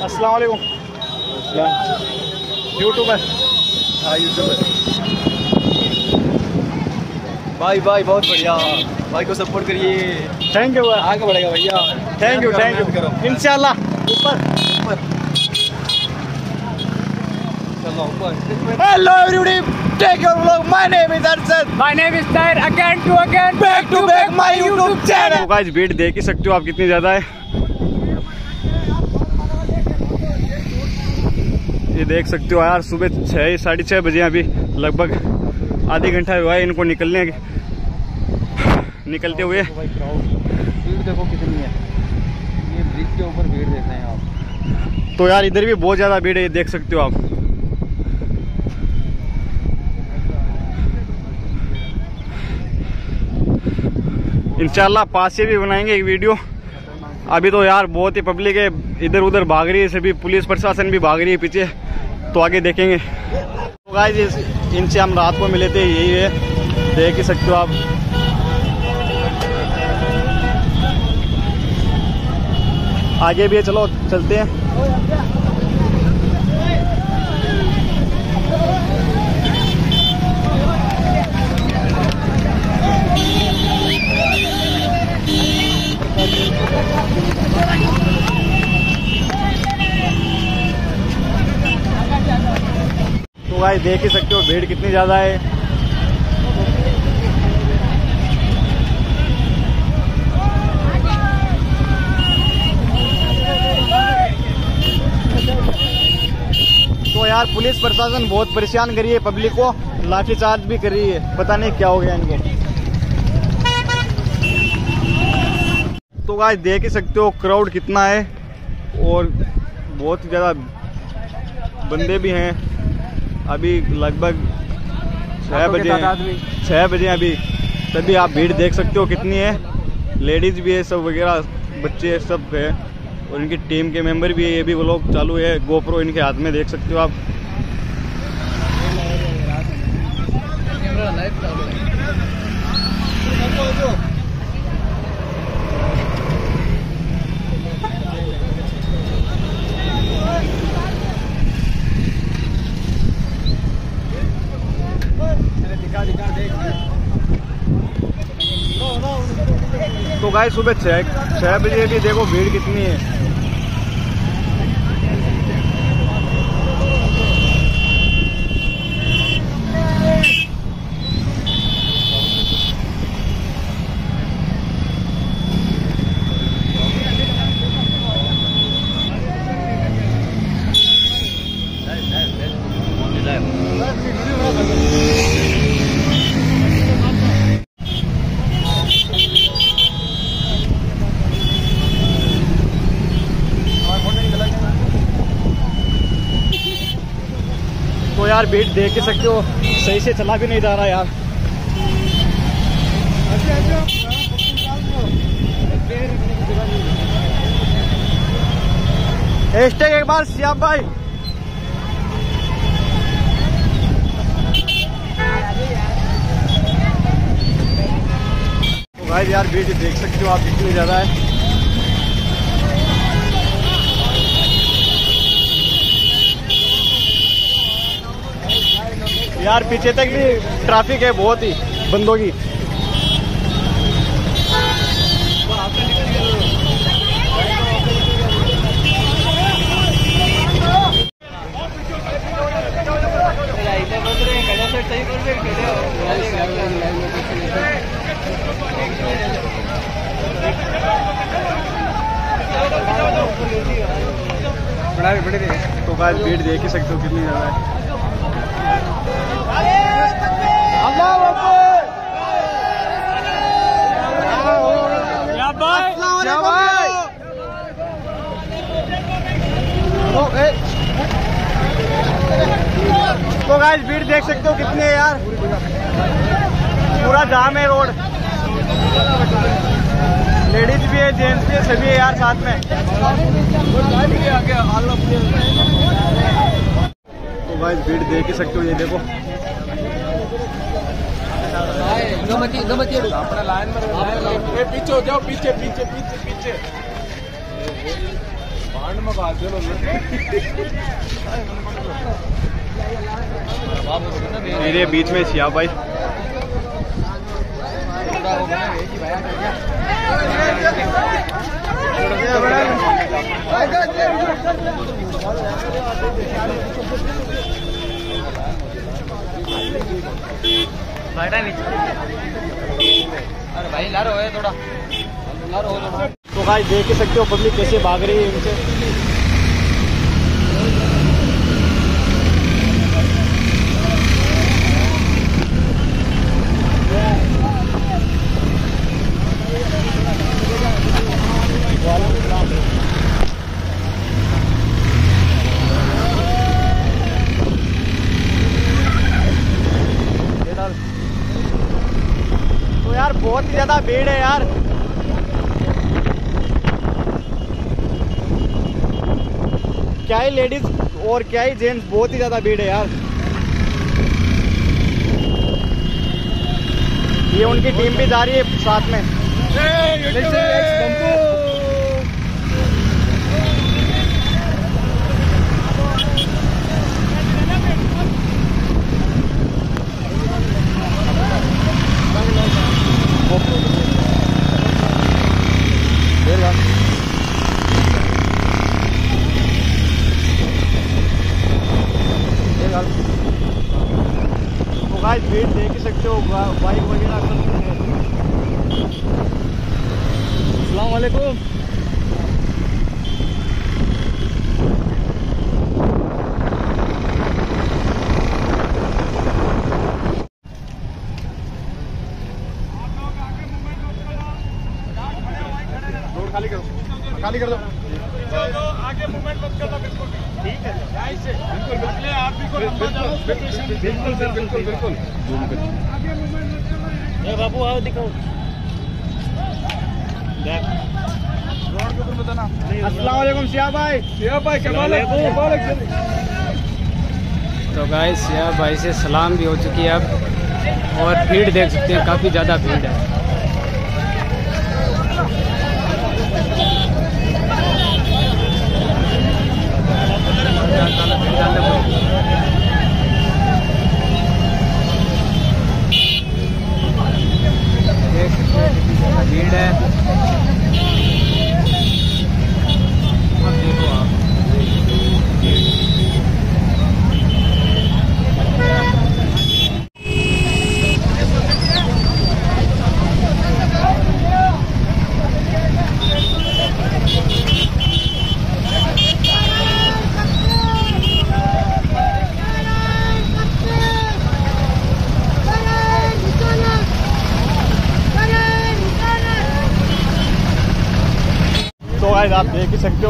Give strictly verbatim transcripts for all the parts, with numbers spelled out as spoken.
अस्सलाम वालेकुम। यूट्यूबर। हाँ यूट्यूबर भाई भाई बहुत बढ़िया, भाई को सपोर्ट करिए। थैंक यू, आगे बढ़ेगा भैया। थैंक यू थैंक यू करो इंशाल्लाह। ऊपर ऊपर चलो ऊपर। Hello everybody, take your vlog. My name is Arshad, my name is Tahir. Again to again back to back my YouTube channel. तो गाइस भीड़ देख ही सकते हो आप कितनी ज्यादा है। ये देख सकते हो यार, सुबह छः साढ़े छः बजे, अभी लगभग आधी घंटा हुआ है इनको निकलने निकलते हुए। भीड़ देखो कितनी है, ये ब्रिज के ऊपर भीड़ देख रहे हैं आप। तो यार इधर भी बहुत ज्यादा भीड़ है, ये देख सकते हो आप। इंशाल्लाह पास से भी बनाएंगे एक वीडियो। अभी तो यार बहुत ही पब्लिक है, इधर उधर भाग रही है, सभी पुलिस प्रशासन भी भाग रही है पीछे, तो आगे देखेंगे। तो गाइस इनसे हम रात को मिले थे, यही है, देख ही सकते हो आप। आगे भी है, चलो चलते हैं। तो भाई देख ही सकते हो भीड़ कितनी ज्यादा है। तो यार पुलिस प्रशासन बहुत परेशान कर रही है पब्लिक को, लाठीचार्ज भी कर रही है, पता नहीं क्या हो गया इनको। तो गाइस देख ही सकते हो क्राउड कितना है, और बहुत ही ज़्यादा बंदे भी हैं। अभी लगभग छः बजे छः बजे अभी, तभी आप भीड़ देख सकते हो कितनी है। लेडीज़ भी है, सब वगैरह, बच्चे सब है, और इनकी टीम के मेंबर भी है। ये भी वो लोग चालू है, गोप्रो इनके हाथ में देख सकते हो आप। तो गाइस सुबह छः छः बजे भी देखो भीड़ कितनी है। तो यार भीड़ देख के सकते हो, सही से चला भी नहीं जा रहा यार। हैशटैग एक बार श्याम भाई। तो भाई यार भीड़ देख सकते हो आप कितनी ज्यादा है। यार पीछे तक भी ट्रैफिक है बहुत ही बंदों की। तो गाइस भीड़ देख ही सकते हो कितनी ज्यादा है। तो गाइस भीड़ देख सकते हो कितनी है यार, पूरा जाम है रोड। लेडीज भी है, जेंट्स भी है, सभी है यार साथ में। तो गाइस भीड़ देख ही सकते हो, ये देखो। पीछे हो जाओ, पीछे पीछे पीछे पीछे। मेरे बीच में सिया भाई। अरे भाई लारो है थोड़ा, लारो हो थोड़ा। तो गाइस देख ही सकते हो पब्लिक कैसे भाग रही है इनसे। तो यार बहुत ही ज्यादा भीड़ है यार। क्या ही लेडीज और क्या ही जेंट्स, बहुत ही ज्यादा भीड़ है यार। ये उनकी टीम भी जा रही है साथ में। तो गाइस भीड़ देख ही सकते हो, बाइक वगैरह सब कुछ है। अस्सलाम वालेकुम। रोड खाली करो, खाली कर दो। आगे मूवमेंट मत करना, बिल्कुल ठीक है। बिल्कुल बिल्कुल आप भी को लंबा जाओ। बिल्कुल सर, बिल्कुल बिल्कुल आगे मूवमेंट मत करना। ए बाबू आओ दिखाओ। देख रोड के ऊपर बताना। अस्सलाम वालेकुम सिया भाई। सिया भाई क्या हाल है? तो गाइस सिया भाई से सलाम भी हो चुकी है अब, और भीड़ देख सकते हैं, काफ़ी ज़्यादा भीड़ है। भीड़ है, अब देखो आप। तो गाइस आप देख ही सकते हो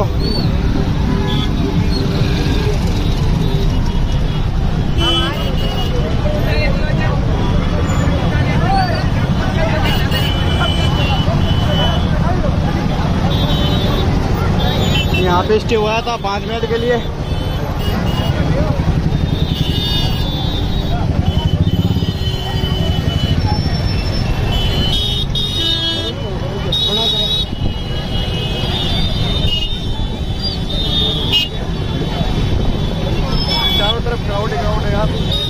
यहाँ पे स्टे हुआ था पाँच मिनट के लिए। चारों तरफ क्राउड ही क्राउड है यार।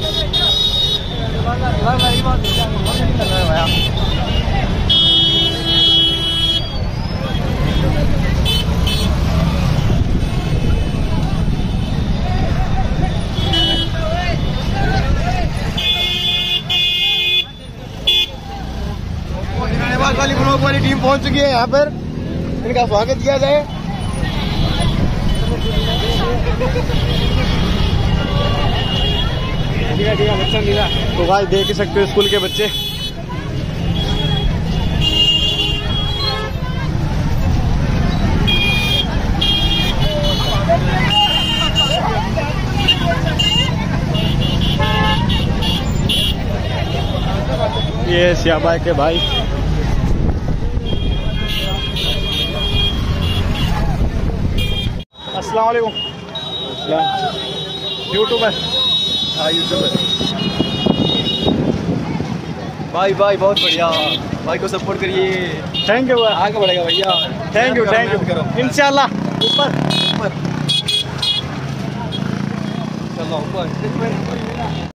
वाली ग्रुप वाली टीम पहुंच चुकी है यहाँ पर, इनका स्वागत किया जाए। तो भाई देख ही सकते हो स्कूल के बच्चे। ये सिया भाई के भाई। अस्सलाम वालेकुम। यूट्यूबर। हाँ यूट्यूबर। भाई भाई बहुत बढ़िया, भाई को सपोर्ट करिए। थैंक यू, आगे बढ़ेगा भैया। Thank you thank you. इंशाल्लाह ऊपर। चलो ऊपर